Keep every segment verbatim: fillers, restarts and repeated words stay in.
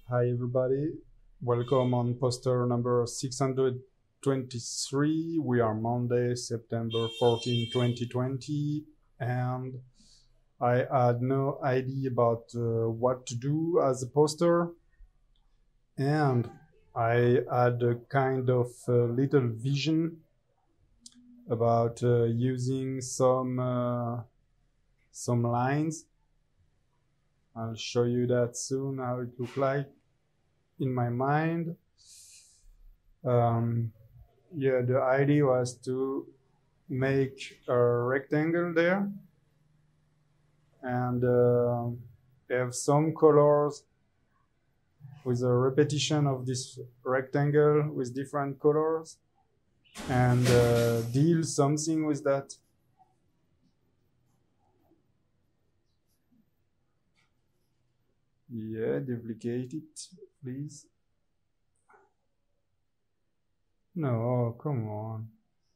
Hi everybody, welcome on poster number six hundred twenty-three. We are Monday, September fourteenth, twenty twenty, and I had no idea about uh, what to do as a poster, and I had a kind of uh, little vision about uh, using some uh, some lines. I'll show you that soon, how it look like in my mind. Um, yeah, the idea was to make a rectangle there and uh, have some colors with a repetition of this rectangle with different colors and uh, deal something with that. Yeah, duplicate it, please. No, come on.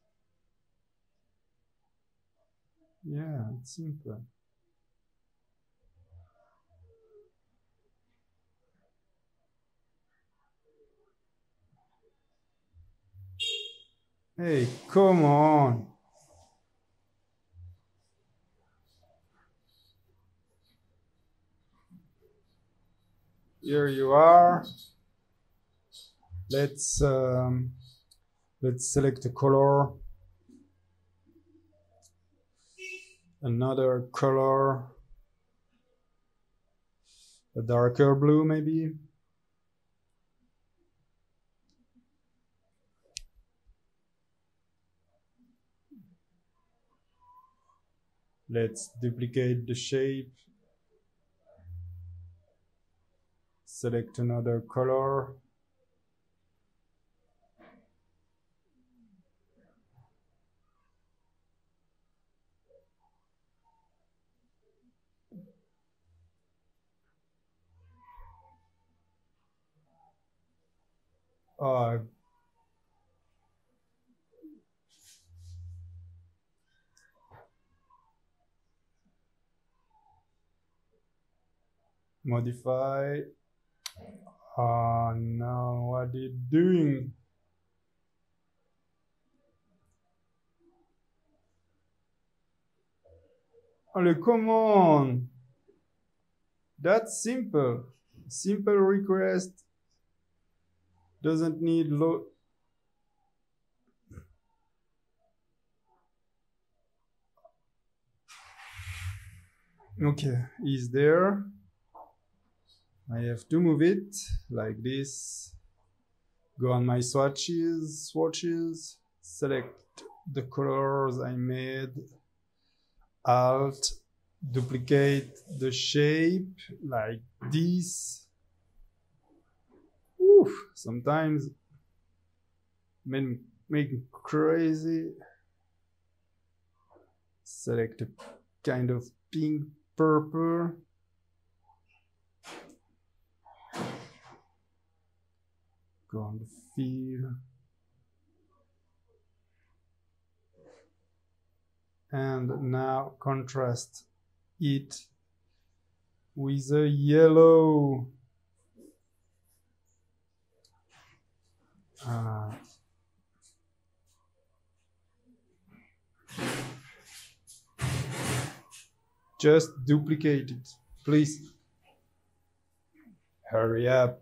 Yeah, it's simple. Hey, come on. Here you are. Let's um, let's select a color. Another color. A darker blue maybe. Let's duplicate the shape. Select another color. Uh, modify. Oh no, what are you doing? Oh, come on. That's simple. Simple request. Doesn't need low. Okay, is there. I have to move it like this. Go on my swatches, swatches, select the colors I made. Alt, duplicate the shape like this. Oof, sometimes make make me crazy. Select a kind of pink purple. Go on the fill. And now contrast it with a yellow. Uh, just duplicate it, please. Hurry up.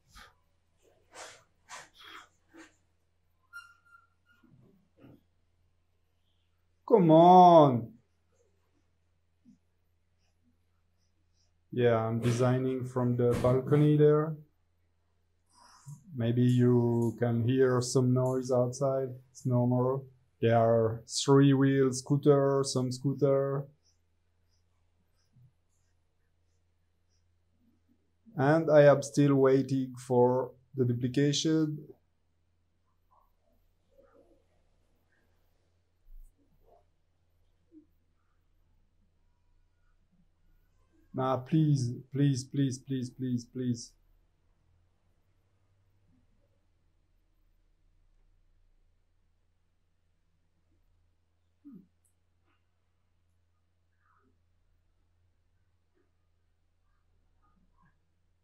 Come on. Yeah, I'm designing from the balcony there. Maybe you can hear some noise outside. It's normal. There are three-wheel scooter, some scooter. And I am still waiting for the duplication. Nah, please, please, please, please, please, please.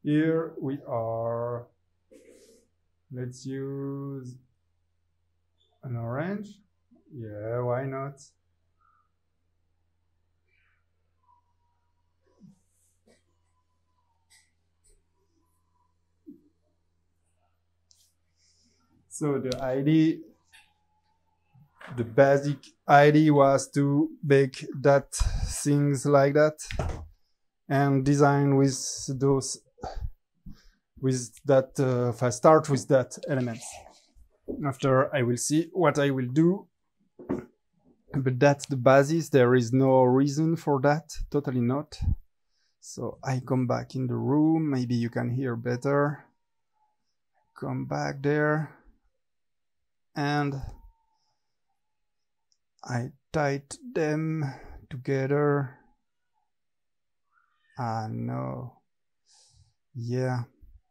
Here we are. Let's use an orange. Yeah, why not? So the idea, the basic idea was to make that things like that and design with those, with that, uh, if I start with that elements. After I will see what I will do, but that's the basis. There is no reason for that, totally not. So I come back in the room, maybe you can hear better. Come back there and I tied them together. Ah, no. Yeah.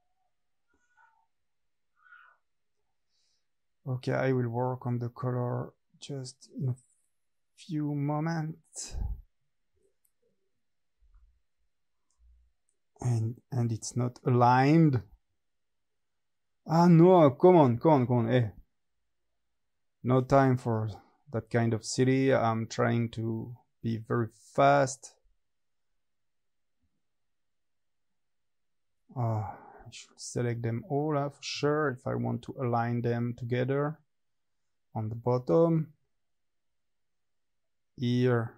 Okay, I will work on the color just in a few moments. And and it's not aligned. Ah, no, come on, come on, come on. Hey. No time for that kind of silly. I'm trying to be very fast. Oh, I should select them all uh, for sure if I want to align them together. On the bottom. Here.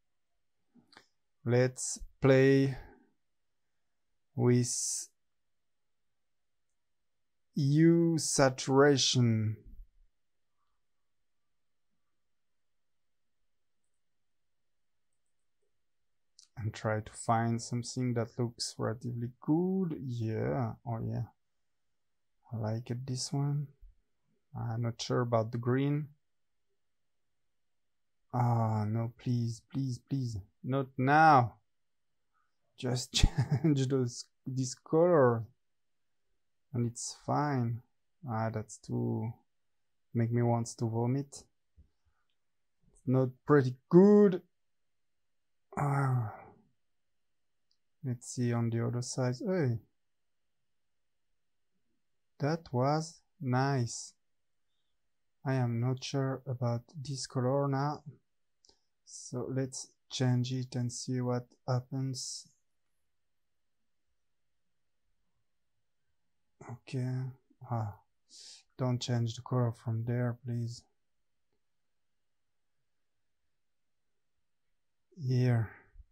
Let's play with hue saturation. And try to find something that looks relatively good. Yeah, oh yeah. I like it, this one. I'm not sure about the green. Ah, no, please, please, please. Not now. Just change those, this color. And it's fine. Ah, that's too... make me want to vomit. It's not pretty good. Ah. Let's see on the other side. Hey. That was nice. I am not sure about this color now. So let's change it and see what happens. Okay. Ah, don't change the color from there, please. Here.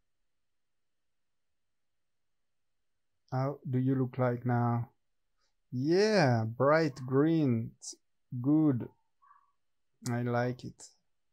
How do you look like now? Yeah, bright green. It's good. I like it.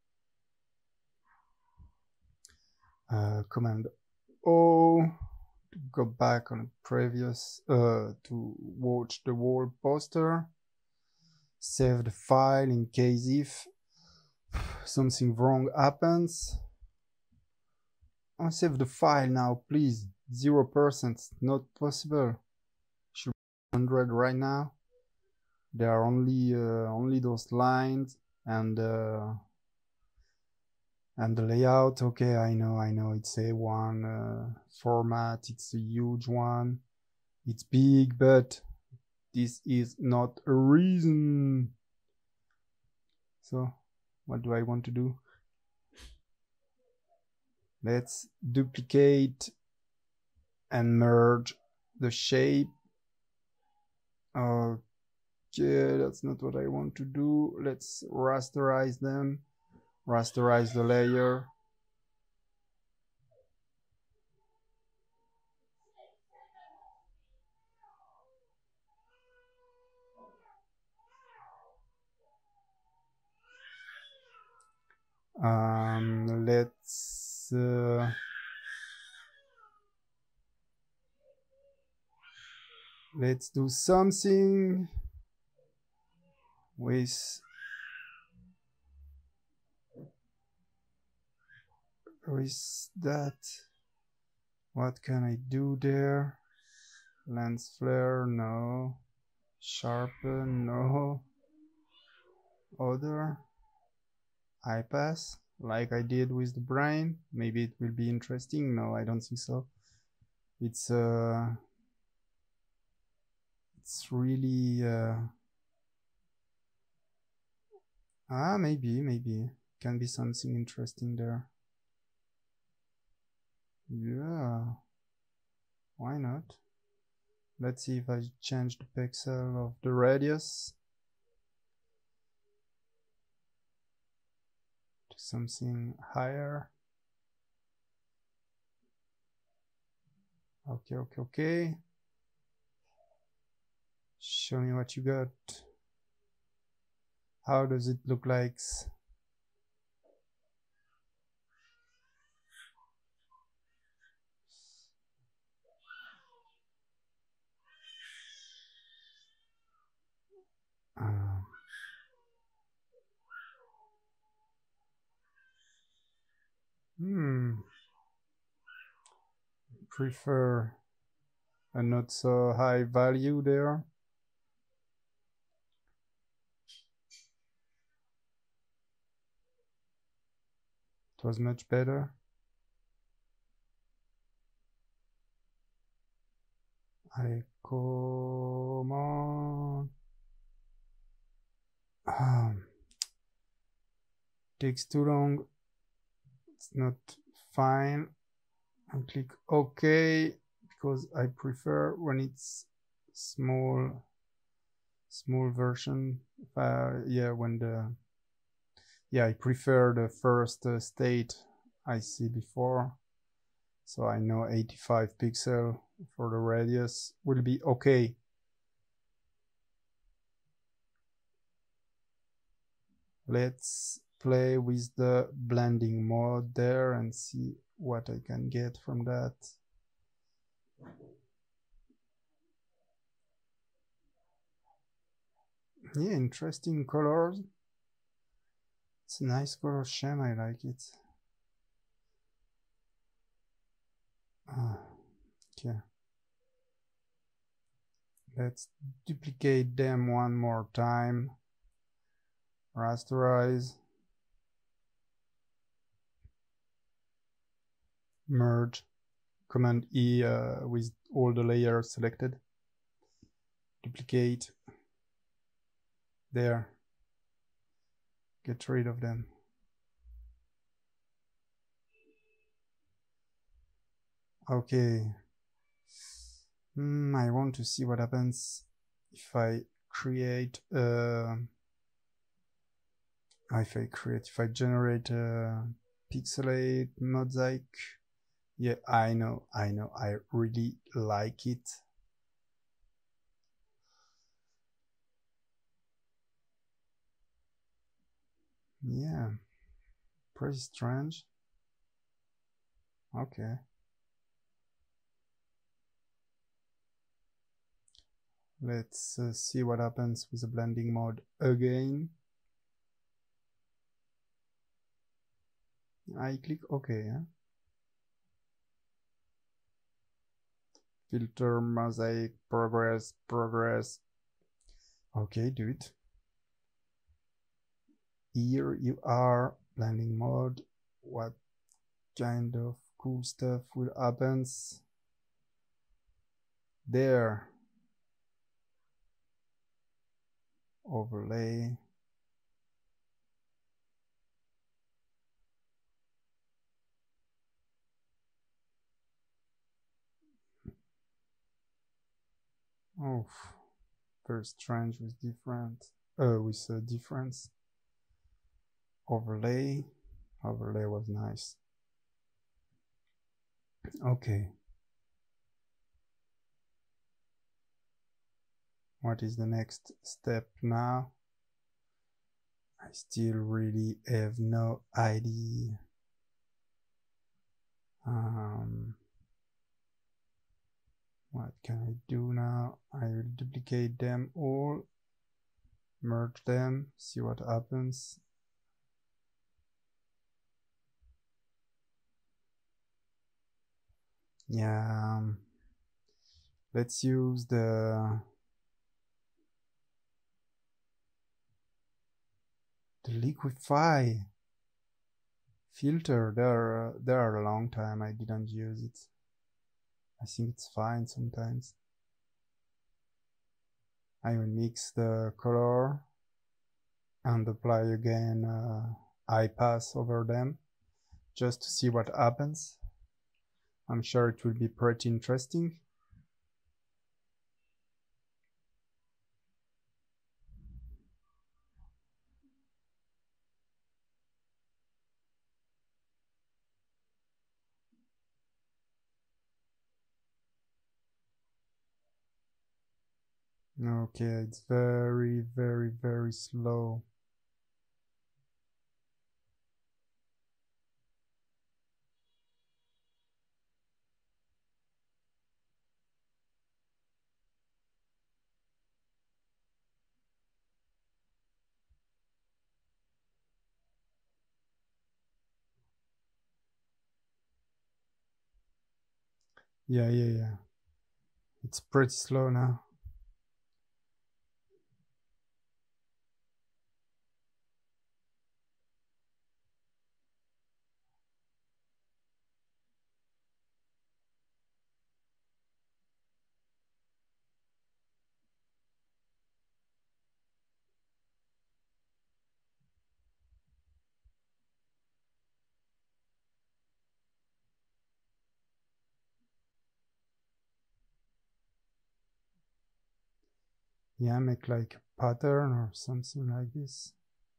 Uh, Command O to go back on previous, uh, to watch the wall poster. Save the file in case if something wrong happens. I'll save the file now, please. Zero percent, not possible. Should be one hundred right now. There are only uh, only those lines and uh, and the layout. Okay, I know, I know. It's A one uh, format. It's a huge one. It's big, but this is not a reason. So, what do I want to do? Let's duplicate and merge the shape. Okay, that's not what I want to do. Let's rasterize them. Rasterize the layer. Um, let's uh, let's do something with with that. What can I do there? Lens flare, no. Sharpen, no. Other. I pass, like I did with the brain. Maybe it will be interesting. No, I don't think so. It's uh it's really uh, ah maybe maybe can be something interesting there. Yeah, why not? Let's see if I change the pixel of the radius to something higher. Okay, okay, okay. Show me what you got. How does it look like? Uh, hmm. Prefer a not so high value there. It was much better. I come on. Um, takes too long. It's not fine. And click OK because I prefer when it's small, small version. Uh, yeah, when the yeah, I prefer the first uh, state I see before. So I know eighty-five pixel for the radius will be okay. Let's play with the blending mode there and see what I can get from that. Yeah, interesting colors. It's a nice color scheme, I like it. Ah, okay. Let's duplicate them one more time. Rasterize. Merge. Command E uh, with all the layers selected. Duplicate. There. Get rid of them. Okay. Mm, I want to see what happens if I create a, if I create, if I generate a pixelate mosaic. Yeah, I know, I know, I really like it. Yeah, pretty strange. Okay. Let's uh, see what happens with the blending mode again. I click OK. Huh? Filter, mosaic, progress, progress. Okay, do it. Here you are, blending mode. What kind of cool stuff will happen? There. Overlay. Oh, very strange with different, uh, with a difference. Overlay. Overlay was nice. Okay. What is the next step now? I still really have no idea. Um, what can I do now? I will duplicate them all, merge them, see what happens. Yeah, um, let's use the the liquify filter. There, uh, there are a long time I didn't use it. I think it's fine sometimes. I will mix the color and apply again uh, high pass over them just to see what happens. I'm sure it will be pretty interesting. Okay, it's very, very, very slow. Yeah, yeah, yeah. It's pretty slow now. Yeah, make like a pattern or something like this.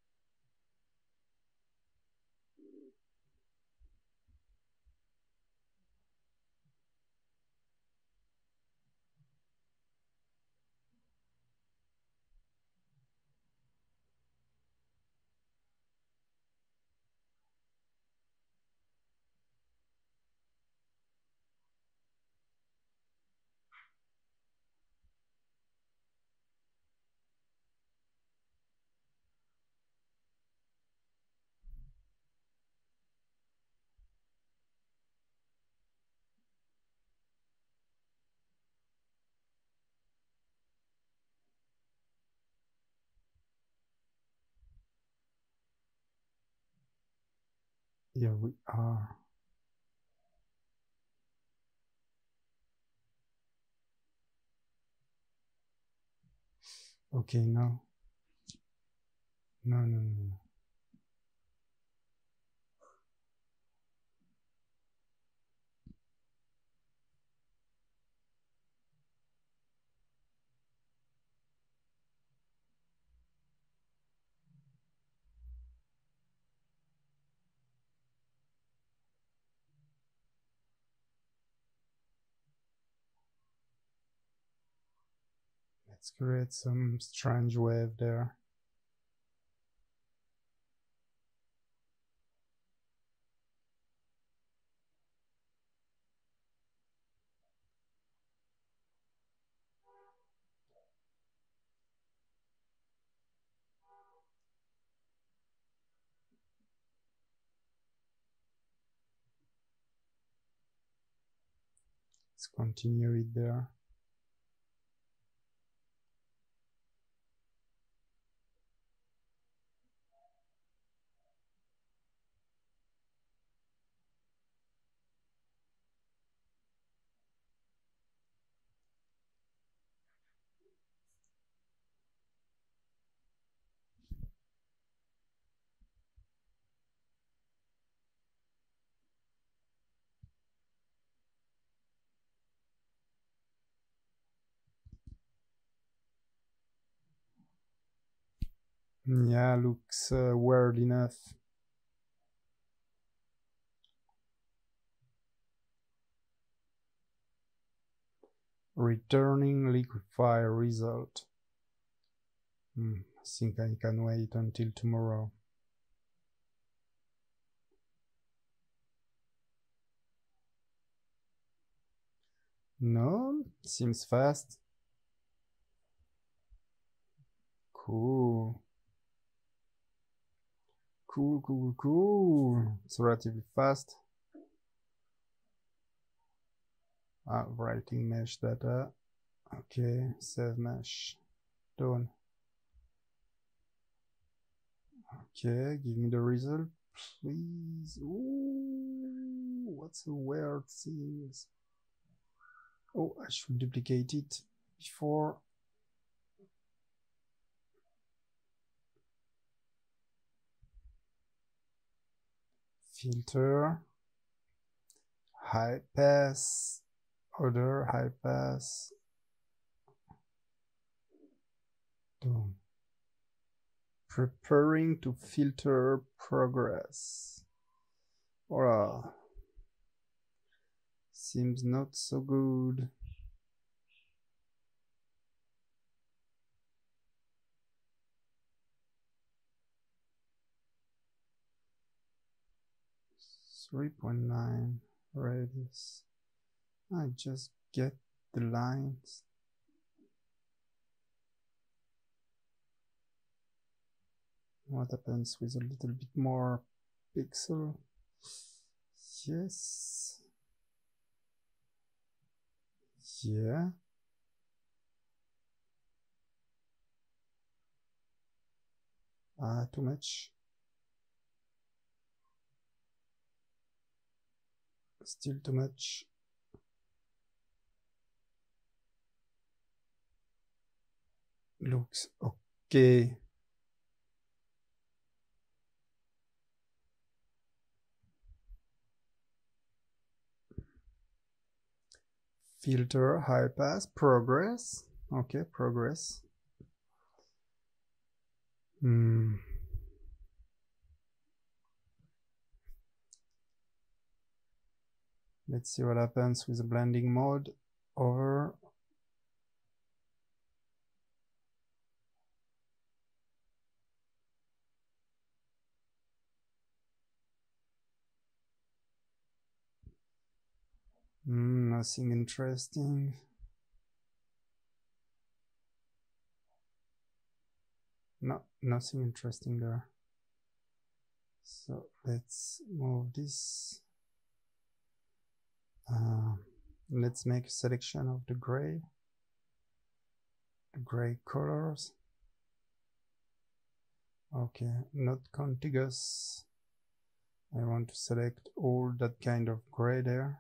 Here we are. Okay, no. No, no, no. Let's create some strange wave there. Let's continue it there. Yeah, looks uh, weird enough. Returning liquify result. Hmm, I think I can wait until tomorrow. No, seems fast. Cool. Cool, cool, cool. It's relatively fast. Ah, writing mesh data. Okay, save mesh. Done. Okay, give me the result, please. Ooh, what's a weird thing? Oh, I should duplicate it before. filter, high pass, other high pass, done. Preparing to filter progress. Voilà. Seems not so good. three point nine radius. I just get the lines. What happens with a little bit more pixel? Yes. Yeah. Ah, too much. Still too much. Looks okay. Filter, high pass, progress. Okay, progress. Hmm. Let's see what happens with the blending mode. Over. Mm, nothing interesting. No, nothing interesting there. So let's move this. Uh, let's make a selection of the gray, the gray colors. Okay, not contiguous. I want to select all that kind of gray there.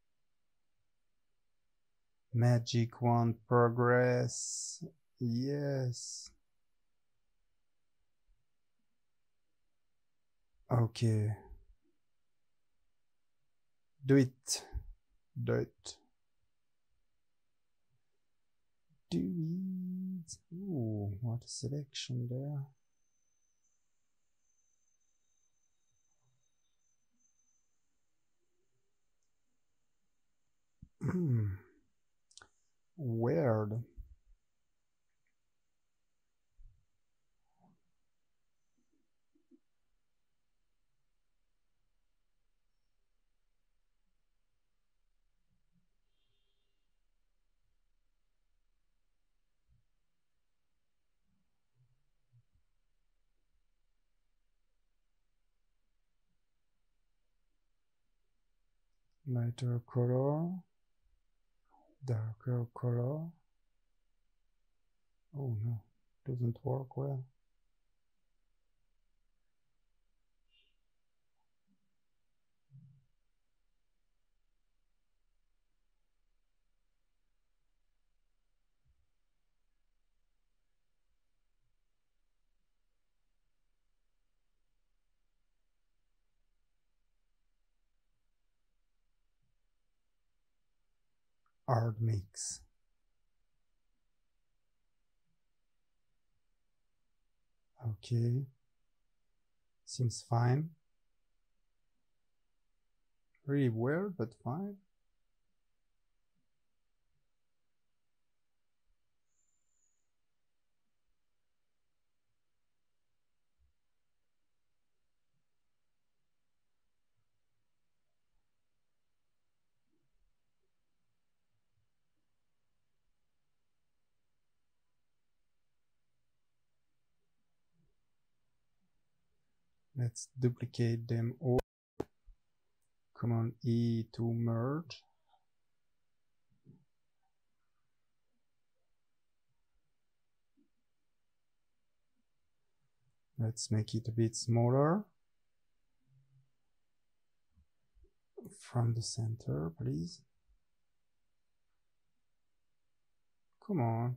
Magic wand progress. Yes. Okay. Do it. Do it. Do it. Ooh, what a selection there. Weird. Lighter color, darker color. Oh no, doesn't work well. Hard mix. Okay, seems fine. Really weird, but fine. Let's duplicate them all. Command E to merge. Let's make it a bit smaller. From the center, please. Come on.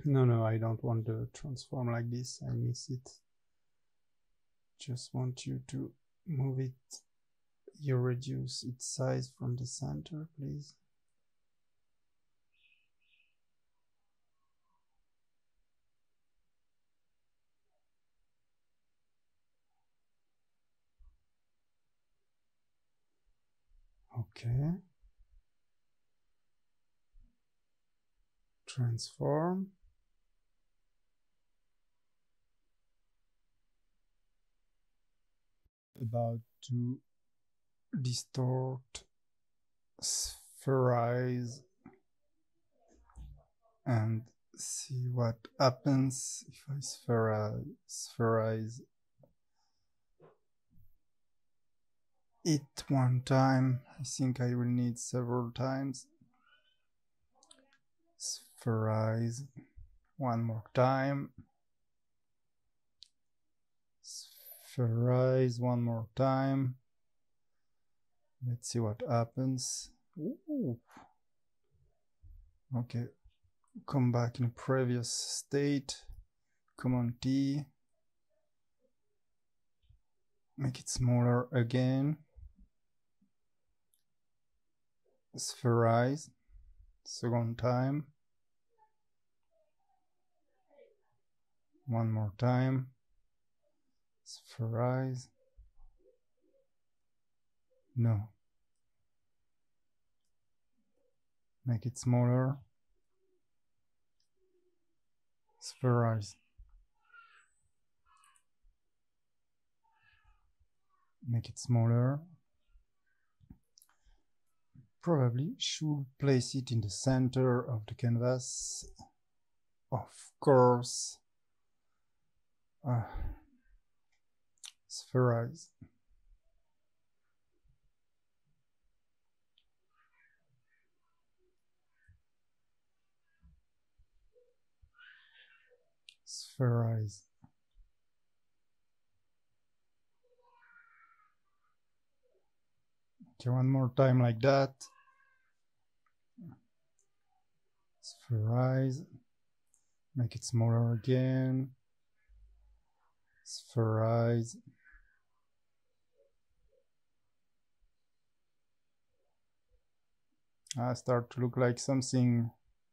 No, no, I don't want to transform like this. I miss it. Just want you to move it. You reduce its size from the center, please. Okay. Transform. About to distort, spherize, and see what happens if I spherize, spherize it one time. I think I will need several times. Spherize one more time. Spherize one more time. Let's see what happens. Ooh. Okay, come back in previous state. Command T. Make it smaller again. Spherize. Second time. One more time. Spherize. No. Make it smaller. Spherize. Make it smaller. Probably should place it in the center of the canvas. Of course. Uh, spherize. Spherize. Okay, one more time like that. Spherize. Make it smaller again. Spherize. I start to look like something.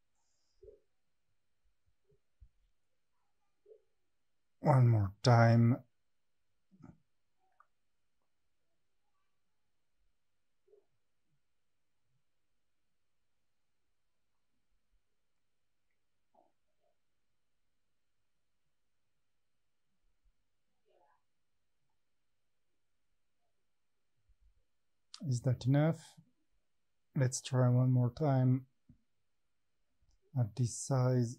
One more time. Is that enough? Let's try one more time at this size.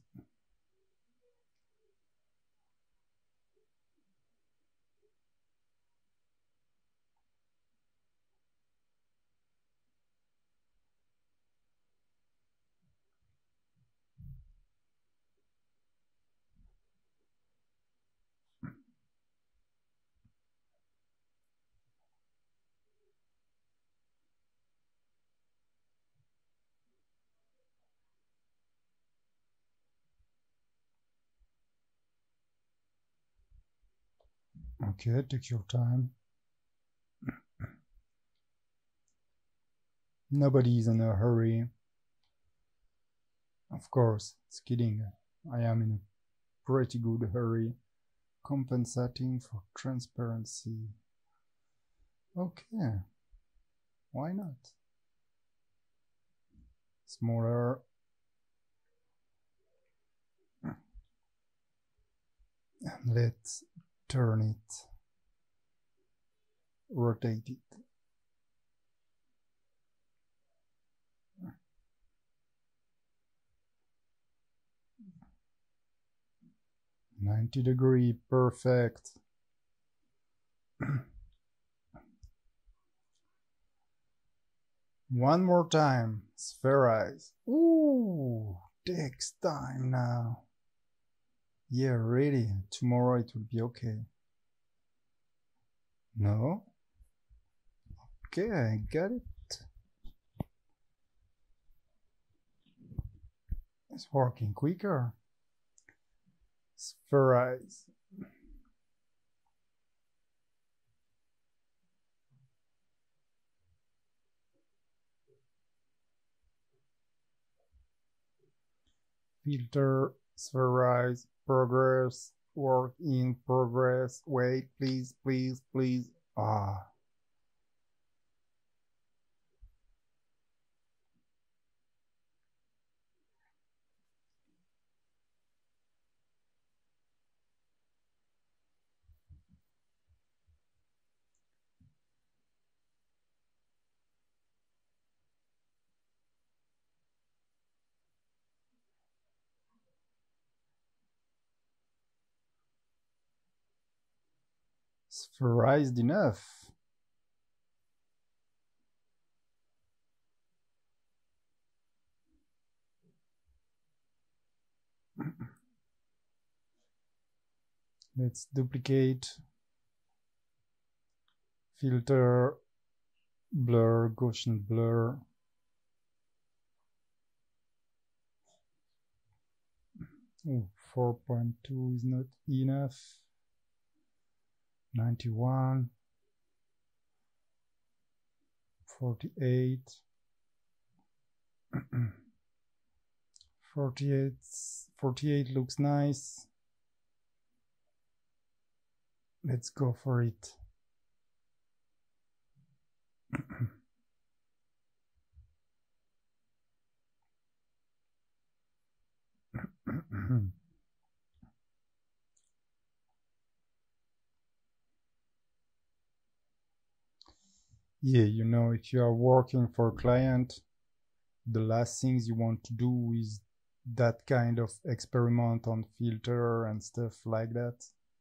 Okay, take your time. Nobody is in a hurry. Of course, it's kidding. I am in a pretty good hurry. Compensating for transparency. Okay, why not? Smaller. And let's turn it. Rotate it. ninety degree, perfect. One more time, spherize. Ooh, takes time now. Yeah, really, tomorrow it will be okay. No? Okay, I got it. It's working quicker. Spherize. Filter, spherize, progress, work in progress. Wait, please, please, please. Ah. Spherized enough. Let's duplicate, filter, blur, Gaussian blur. Oh, four point two is not enough. ninety-one, forty-eight, forty-eight, forty-eight looks nice. Let's go for it. Yeah, you know, if you are working for a client, the last things you want to do is that kind of experiment on filter and stuff like that.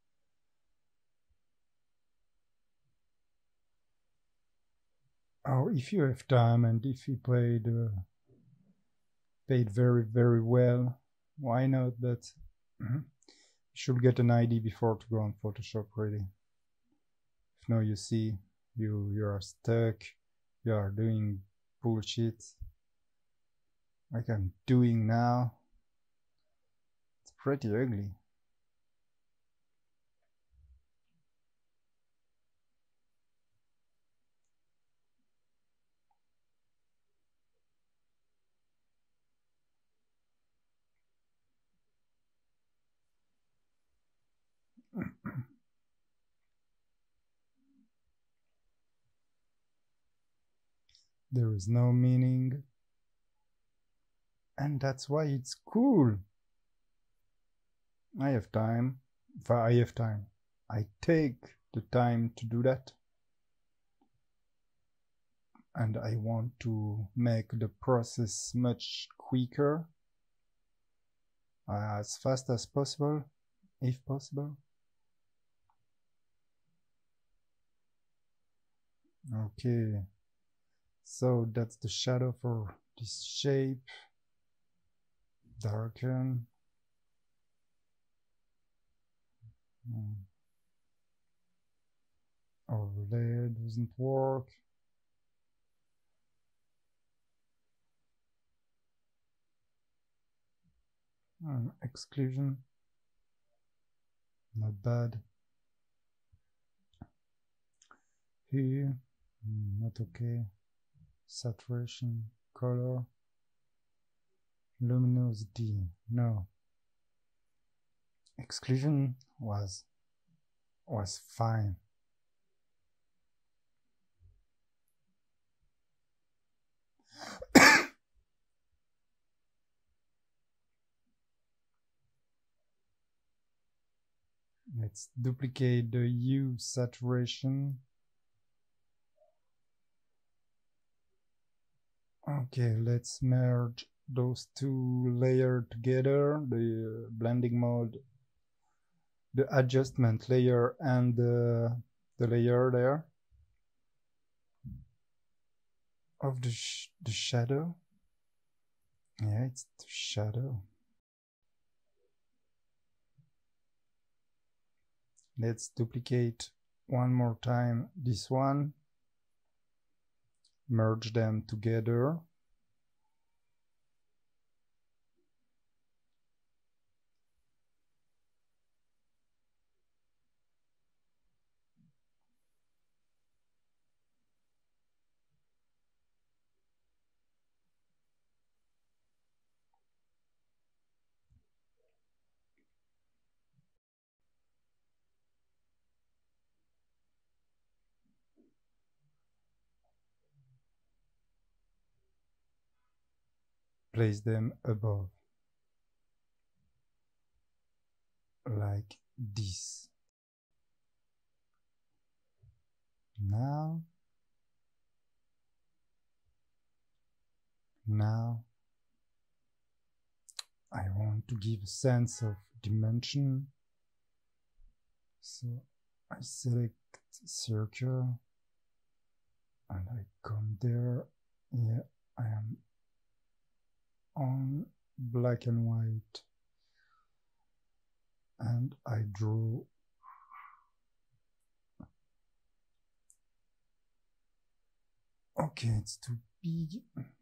Or if you have time and if you paid uh, paid very very well, why not? But you should get an I D before to go on Photoshop, really. If no, you see, you you are stuck, you are doing bullshit like I'm doing now. It's pretty ugly. There is no meaning, and that's why it's cool. I have time. If I have time, I take the time to do that, and I want to make the process much quicker, uh, as fast as possible, if possible. Okay, so that's the shadow for this shape. Darken. Hmm. Overlay doesn't work. Hmm. Exclusion. Not bad. Here, hmm, not okay. Saturation, color, luminosity, no. Exclusion was was fine. Let's duplicate the hue saturation. Okay, let's merge those two layers together, the blending mode, the adjustment layer, and the, the layer there of the, sh the shadow. Yeah, it's the shadow. Let's duplicate one more time this one, merge them together. place them above, like this. Now, now, I want to give a sense of dimension. So I select circle and I come there. Yeah, I am on black and white and I draw okay, it's too big.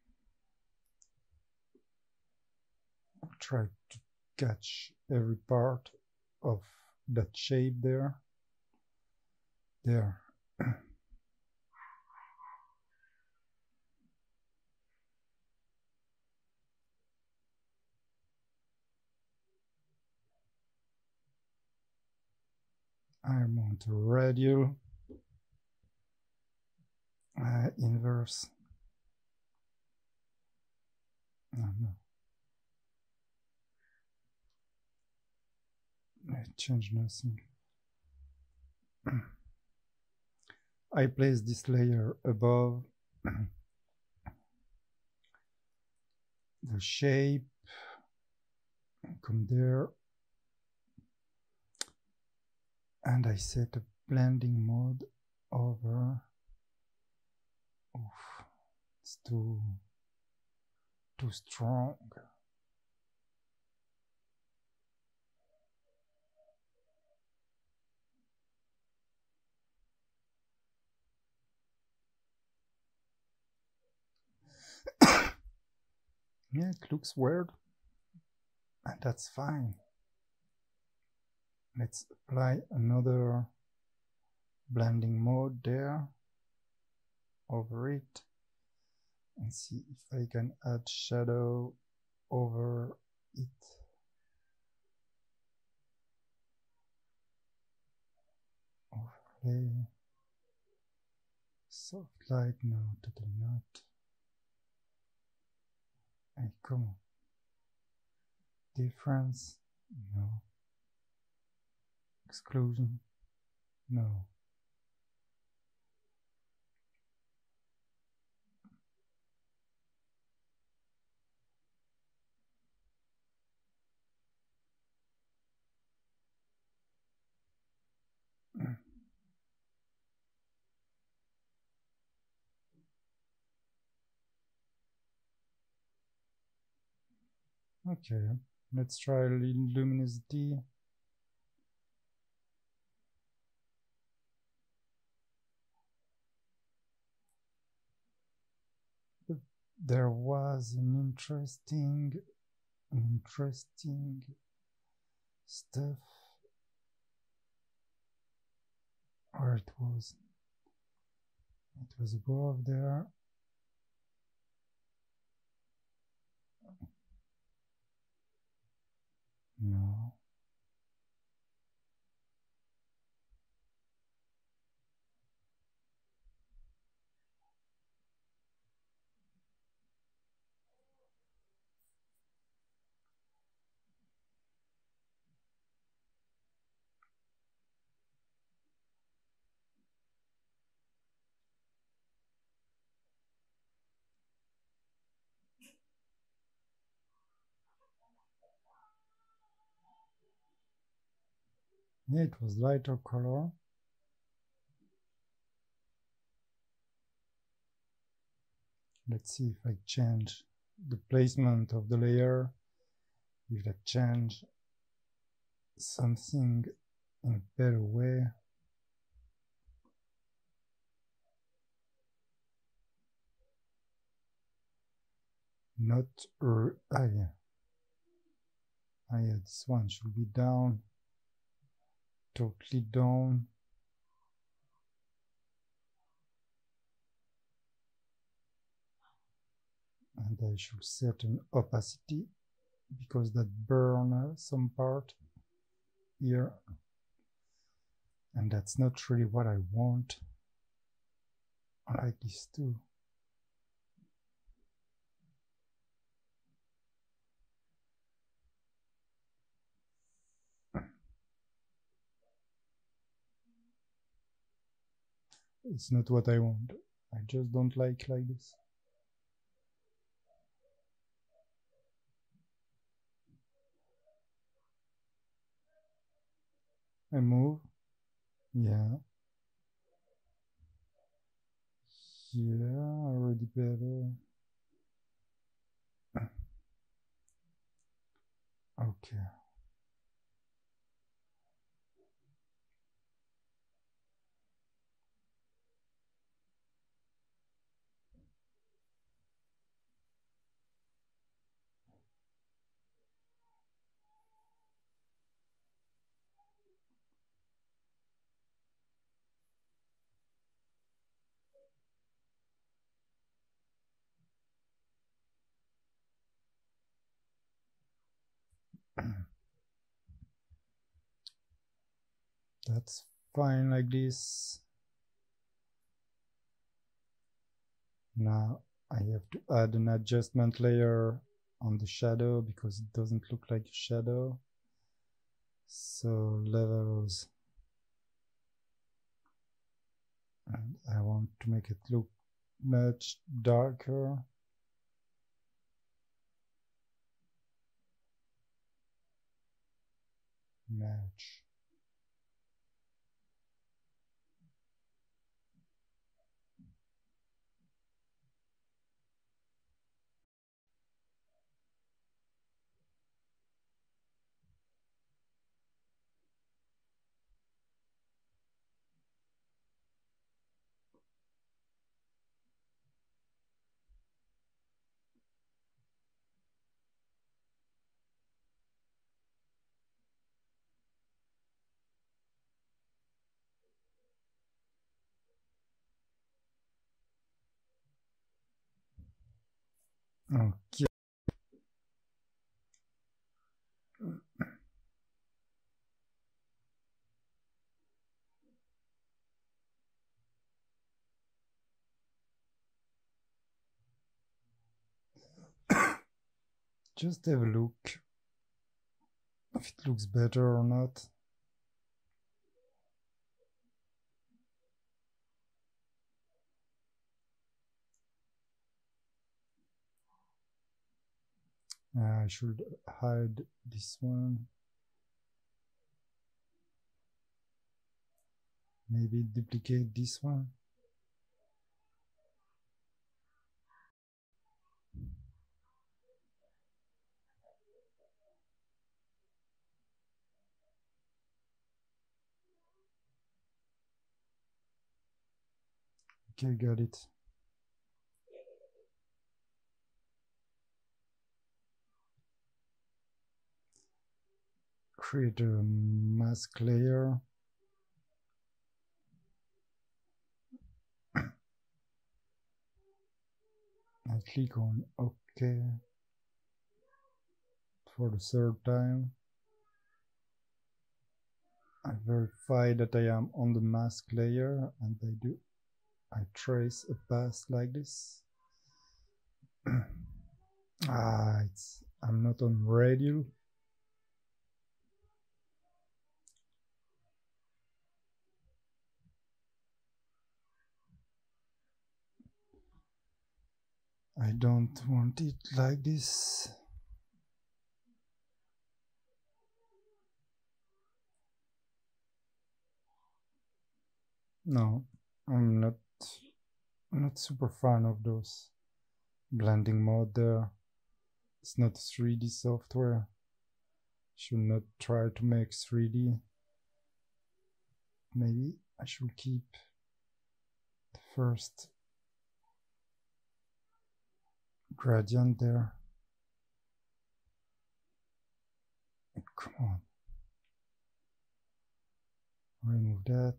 I'll try to catch every part of that shape there. There. I want a radial uh, inverse. Oh, no. I change nothing. I place this layer above the shape, come there, and I set a blending mode over. Oof, it's too too strong. Yeah, it looks weird, and that's fine. Let's apply another blending mode there over it and see if I can add shadow over it. Overlay, soft light, no, totally not. Hey, come on. Difference, no. Exclusion, no. Okay, let's try luminosity. There was an interesting, interesting stuff. Where it was? It was above there. No. Yeah, it was lighter color. Let's see if I change the placement of the layer. If I change something in a better way. Not, er, ah yeah. Ah yeah, this one should be down. Totally down. And I should set an opacity because that burn uh, some part here. And that's not really what I want. I like this too. It's not what I want. I just don't like like this. I move. Yeah. Yeah, already better. Okay. That's fine like this. Now I have to add an adjustment layer on the shadow because it doesn't look like a shadow. So levels. And I want to make it look much darker. Match. Okay. Just have a look if it looks better or not. I should hide this one. Maybe duplicate this one. Okay, got it. Create a mask layer. I click on OK for the third time. I verify that I am on the mask layer and I do. I trace a path like this. ah, it's, I'm not on radial. I don't want it like this. No, I'm not not super fan of those blending mode there. It's not three D software. Should not try to make three D. Maybe I should keep the first gradient there. Come on. Remove that.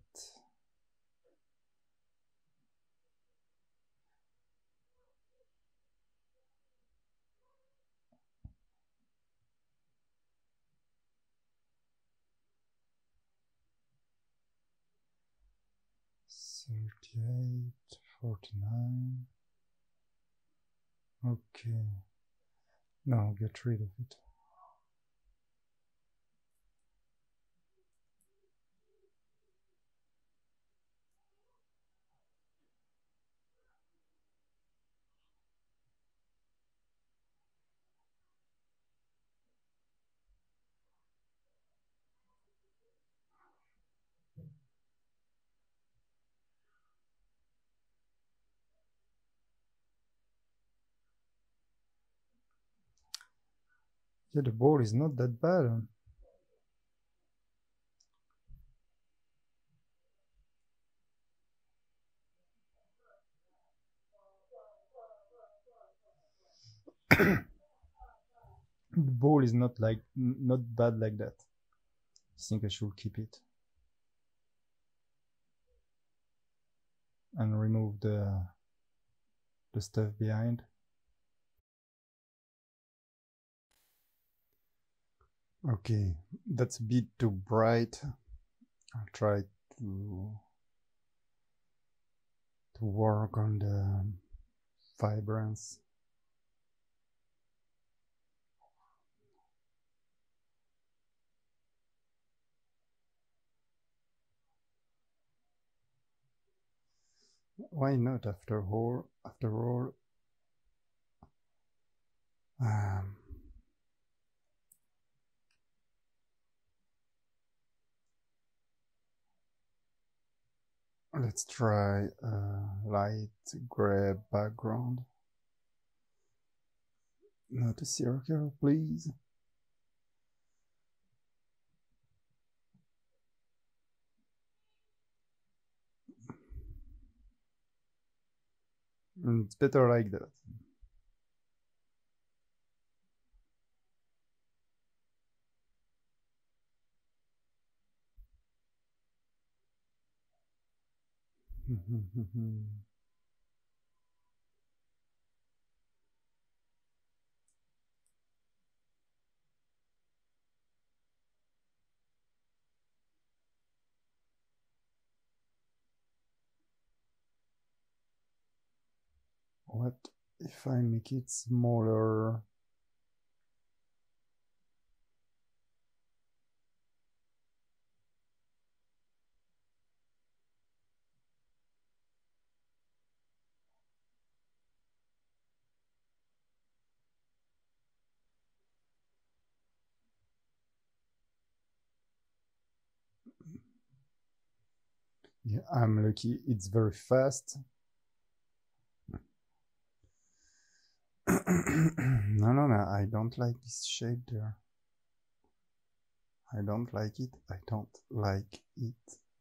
thirty-eight, forty-nine. Okay. Now get rid of it. Yeah, the ball is not that bad. The ball is not like not bad like that. I think I should keep it and remove the the stuff behind. Okay, that's a bit too bright. I'll try to to work on the vibrance. Why not? After all, after all, um, let's try a light gray background. Not a circle, please. It's better like that. What if I make it smaller? Yeah, I'm lucky. It's very fast. No, no, no. I don't like this shape there. I don't like it. I don't like it.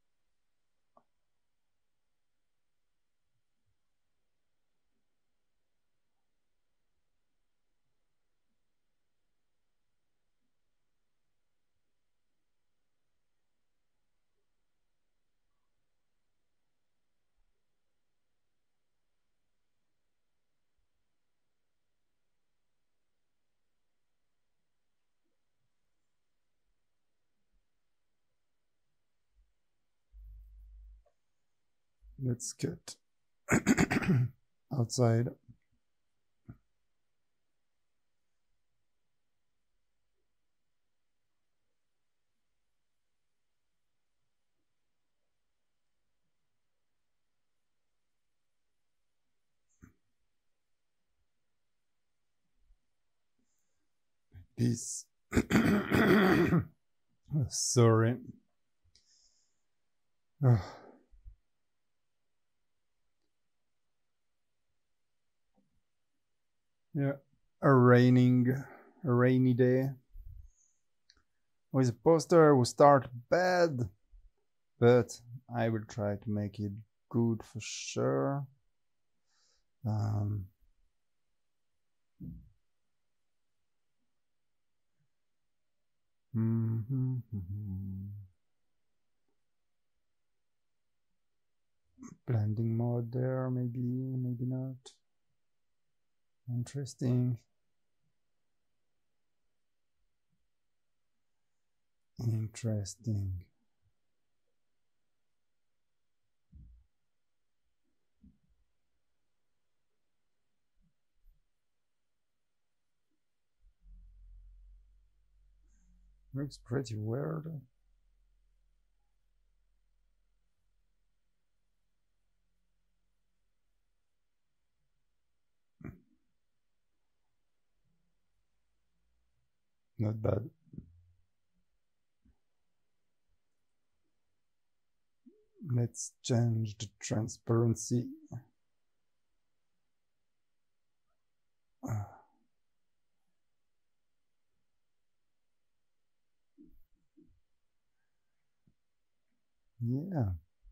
Let's cut outside. This. Sorry. Oh. Yeah, a raining, a rainy day. With a poster will start bad, but I will try to make it good for sure. Um, mm-hmm, mm-hmm. Blending mode there, maybe, maybe not. Interesting. Interesting. Looks pretty weird. Not bad. Let's change the transparency. Uh, Yeah.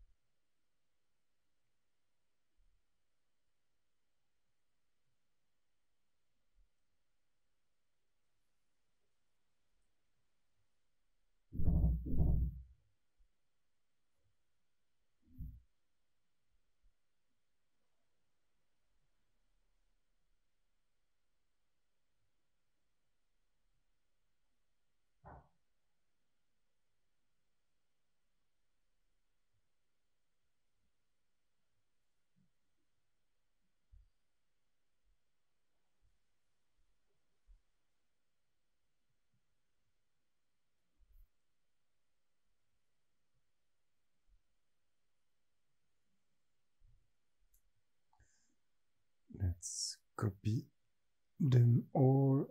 Let's copy them all.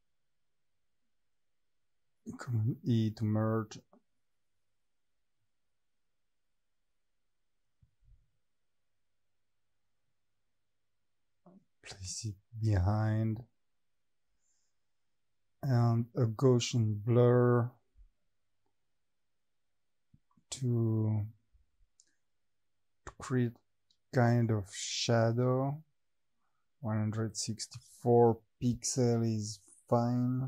Command E to merge. Place it behind. And a Gaussian blur to, to create kind of shadow. one hundred sixty-four pixel is fine.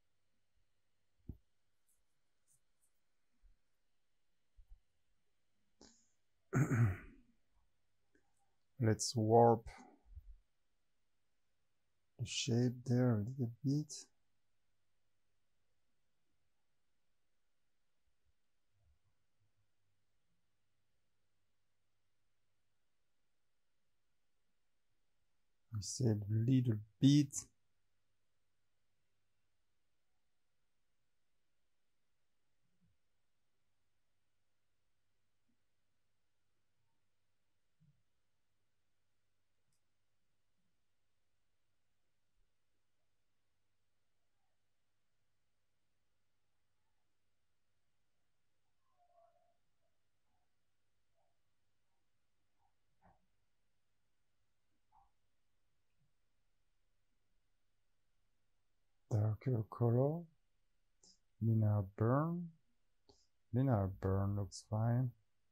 Let's warp the shape there a little bit. We said a little bit. Darker color. Linear burn. Linear burn looks fine.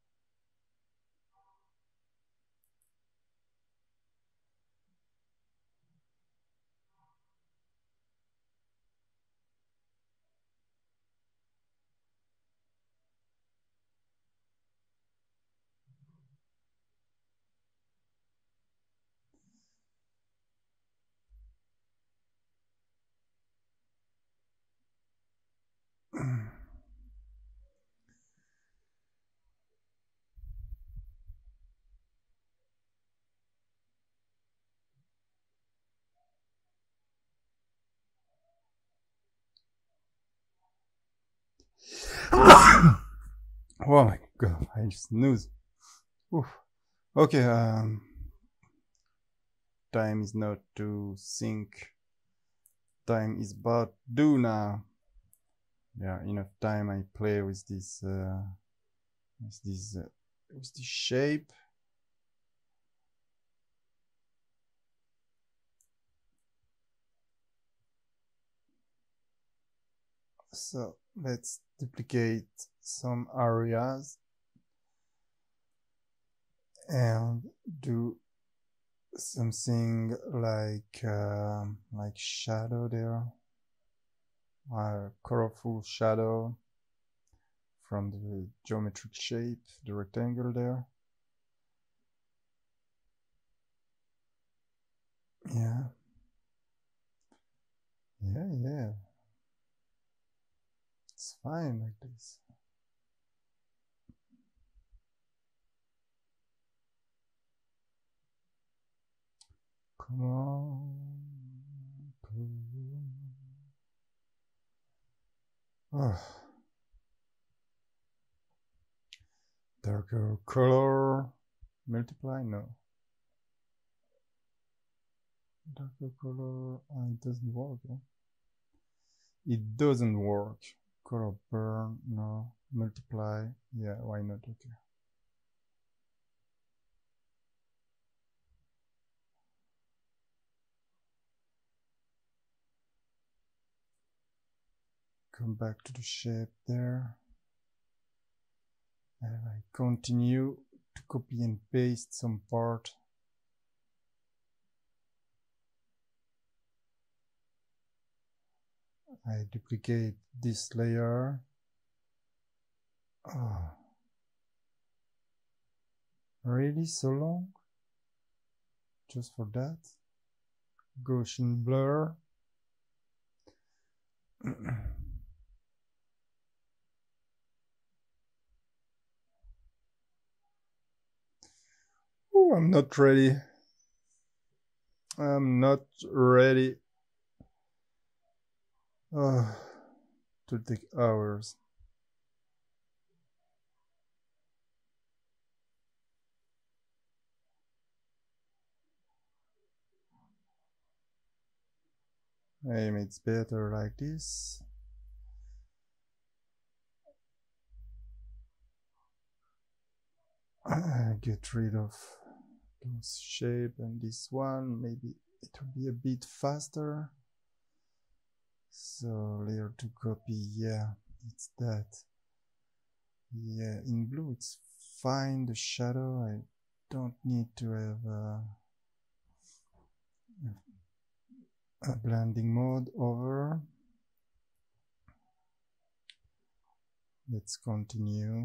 Oh my god, I snooze. Oof. Okay, um, time is not to think. Time is about do now. Yeah, enough time I play with this, uh, with this, uh, with this shape. So let's duplicate some areas and do something like uh, like shadow there, uh, colorful shadow from the geometric shape, the rectangle there. Yeah, yeah, yeah. It's fine like this. Come on, come on. Oh. Darker color, multiply, no. Darker color, oh, it doesn't work. Eh? It doesn't work. Color burn, no. Multiply, yeah, why not? Okay. Come back to the shape there. And I continue to copy and paste some part. I duplicate this layer. Oh. Really so long? Just for that? Gaussian blur. Oh, I'm not ready. I'm not ready. Oh, to take hours. Maybe it's better like this. I get rid of those shape and this one. Maybe it will be a bit faster. So layer to copy, yeah, it's that. Yeah, in blue it's fine, the shadow. I don't need to have a, a blending mode over. Let's continue.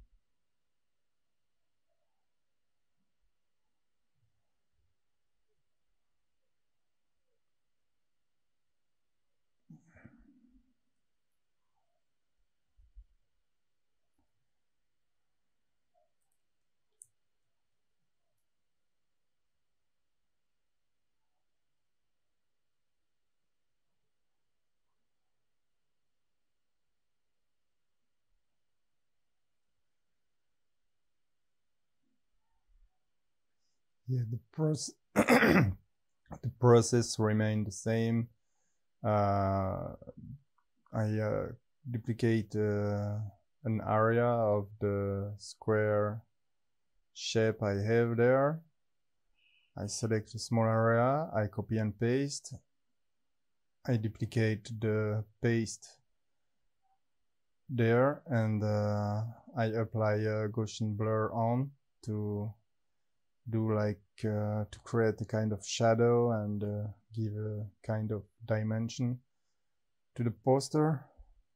Yeah, the process the process remained the same. Uh, I uh, duplicate uh, an area of the square shape I have there. I select a small area, I copy and paste. I duplicate the paste there, and uh, I apply a Gaussian blur on to do like uh, to create a kind of shadow and uh, give a kind of dimension to the poster.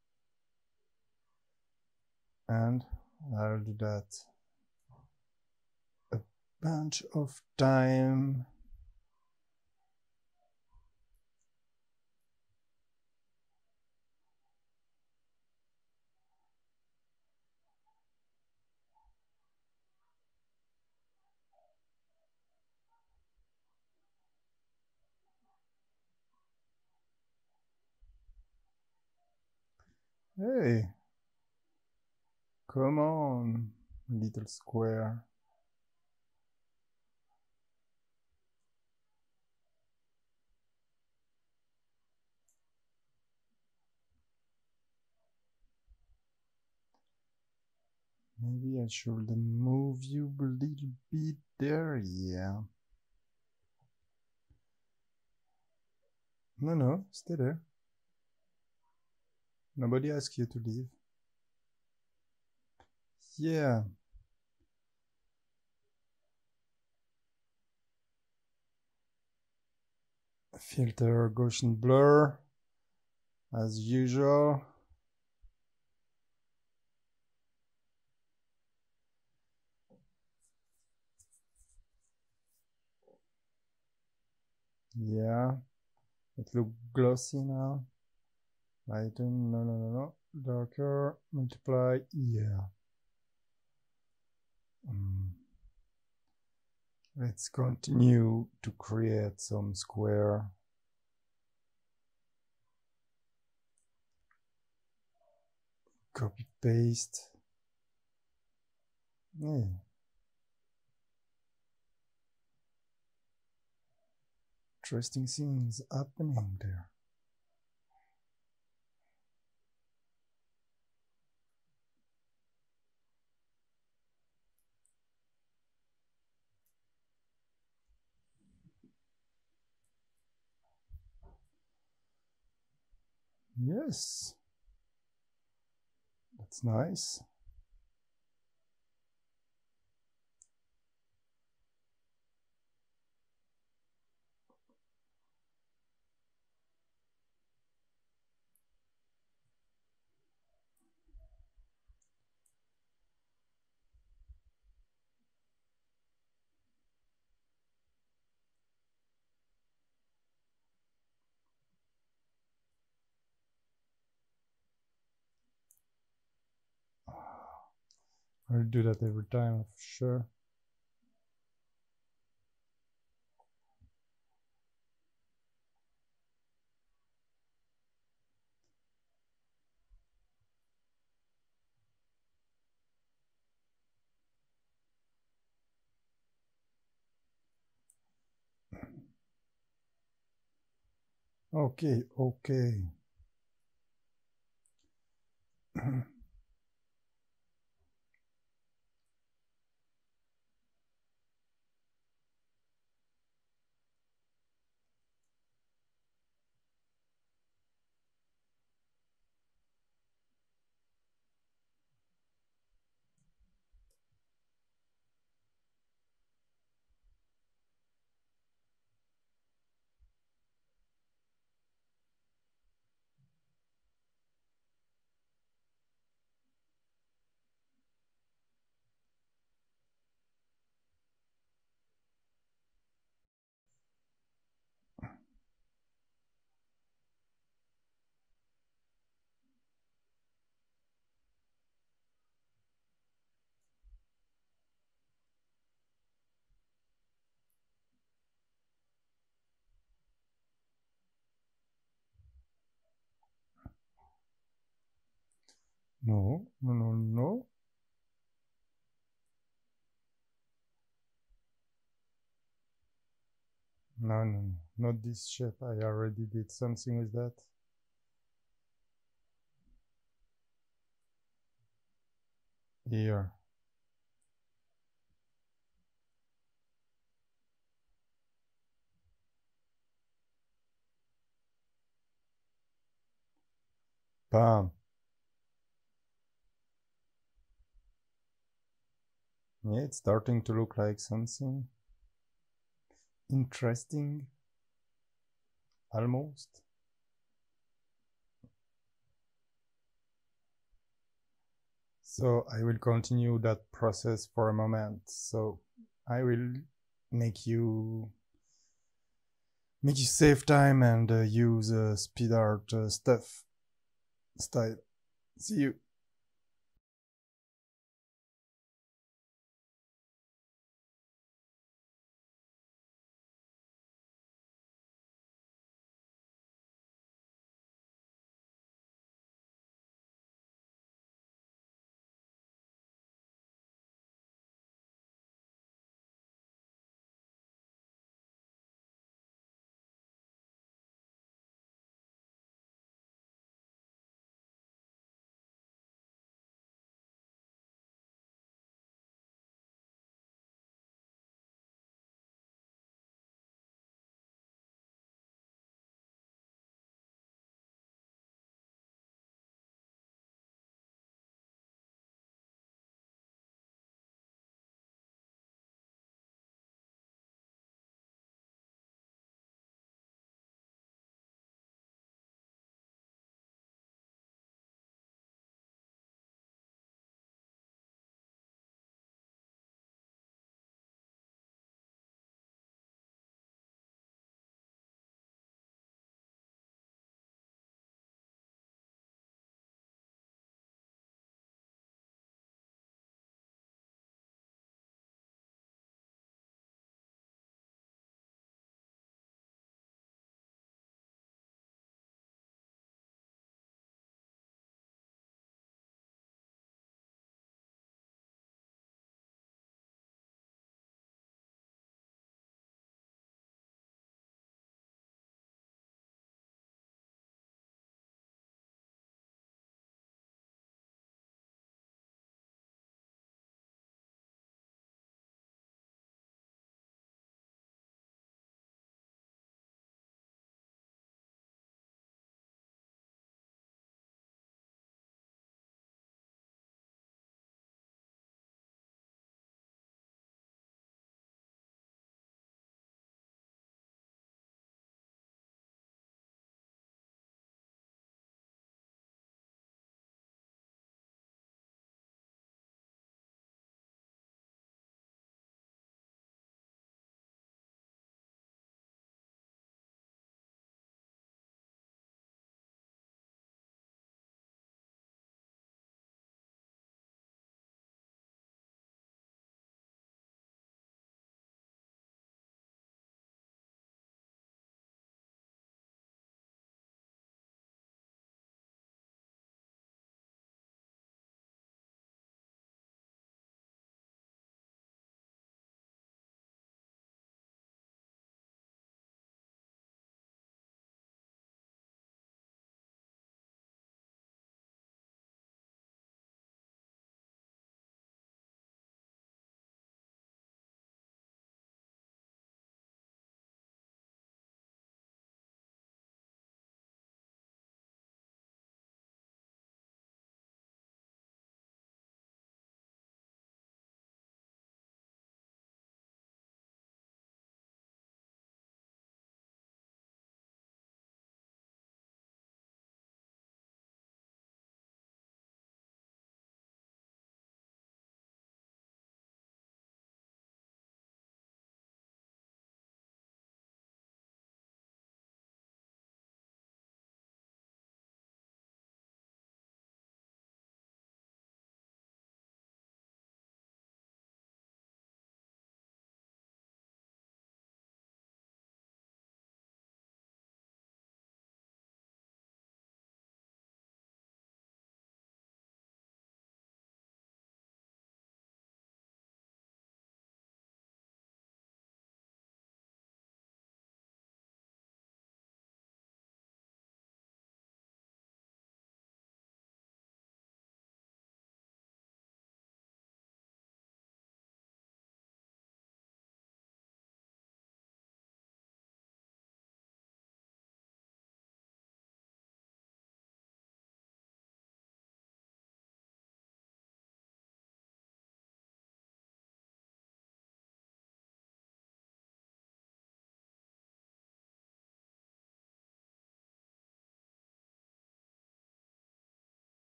And I'll do that a bunch of time. Hey, come on, little square. Maybe I should move you a little bit there, yeah. No, no, stay there. Nobody asked you to leave. Yeah. Filter Gaussian blur, as usual. Yeah, it looks glossy now. Lighten, no, no, no, no. Darker, multiply, yeah. Mm. Let's continue to create some square. Copy, paste. Yeah. Interesting things happening there. Yes, that's nice. I'll do that every time, for sure. Okay, okay. No, no, no, no. No, no, no, not this shape. I already did something with that. Here. Bam. Yeah, it's starting to look like something interesting. Almost. So I will continue that process for a moment. So I will make you make you save time and uh, use uh, speed art uh, stuff style. See you.